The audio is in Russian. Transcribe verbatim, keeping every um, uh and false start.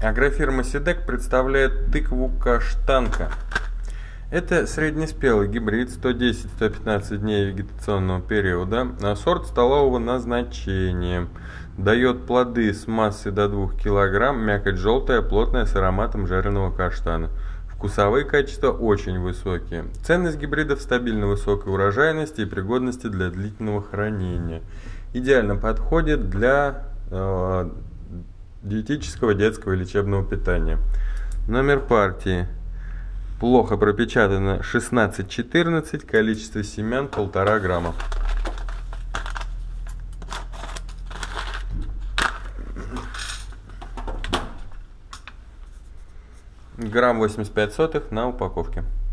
Агрофирма Сидек представляет тыкву каштанка. Это среднеспелый гибрид, сто десять — сто пятнадцать дней вегетационного периода, а сорт столового назначения. Дает плоды с массой до двух килограмм, мякоть желтая, плотная, с ароматом жареного каштана. Вкусовые качества очень высокие. Ценность гибридов стабильно высокой урожайности и пригодности для длительного хранения. Идеально подходит для э, диетического детского и лечебного питания. Номер партии. Плохо пропечатано шестнадцать четырнадцать, количество семян полтора грамма. Грамм восемьдесят пять сотых на упаковке.